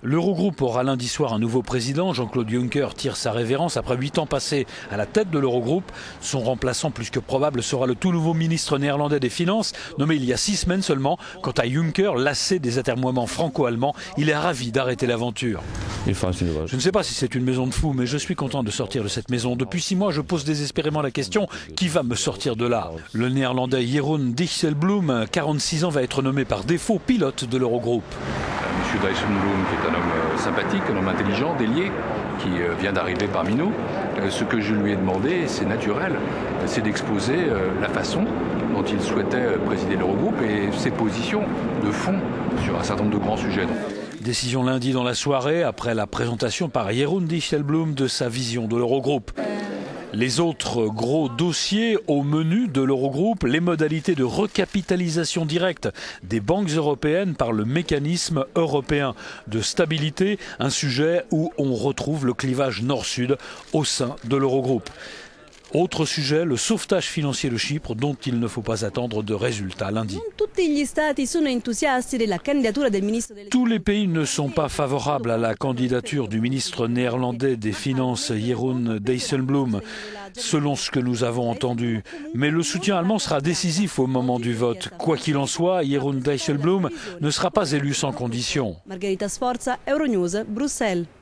L'Eurogroupe aura lundi soir un nouveau président. Jean-Claude Juncker tire sa révérence après 8 ans passés à la tête de l'Eurogroupe. Son remplaçant plus que probable sera le tout nouveau ministre néerlandais des Finances, nommé il y a 6 semaines seulement. Quant à Juncker, lassé des atermoiements franco-allemands, il est ravi d'arrêter l'aventure. Je ne sais pas si c'est une maison de fous, mais je suis content de sortir de cette maison. Depuis 6 mois, je pose désespérément la question, qui va me sortir de là? Le néerlandais Jeroen Dijsselbloem, 46 ans, va être nommé par défaut pilote de l'Eurogroupe. Monsieur Dijsselbloem, qui est un homme sympathique, un homme intelligent, délié, qui vient d'arriver parmi nous. Ce que je lui ai demandé, c'est naturel, c'est d'exposer la façon dont il souhaitait présider l'Eurogroupe et ses positions de fond sur un certain nombre de grands sujets. Décision lundi dans la soirée, après la présentation par Jeroen Dijsselbloem de sa vision de l'Eurogroupe. Les autres gros dossiers au menu de l'Eurogroupe, les modalités de recapitalisation directe des banques européennes par le mécanisme européen de stabilité, un sujet où on retrouve le clivage nord-sud au sein de l'Eurogroupe. Autre sujet, le sauvetage financier de Chypre dont il ne faut pas attendre de résultats lundi. Tous les pays ne sont pas favorables à la candidature du ministre néerlandais des Finances Jeroen Dijsselbloem, selon ce que nous avons entendu. Mais le soutien allemand sera décisif au moment du vote. Quoi qu'il en soit, Jeroen Dijsselbloem ne sera pas élu sans condition. Margherita Sforza, Euronews, Bruxelles.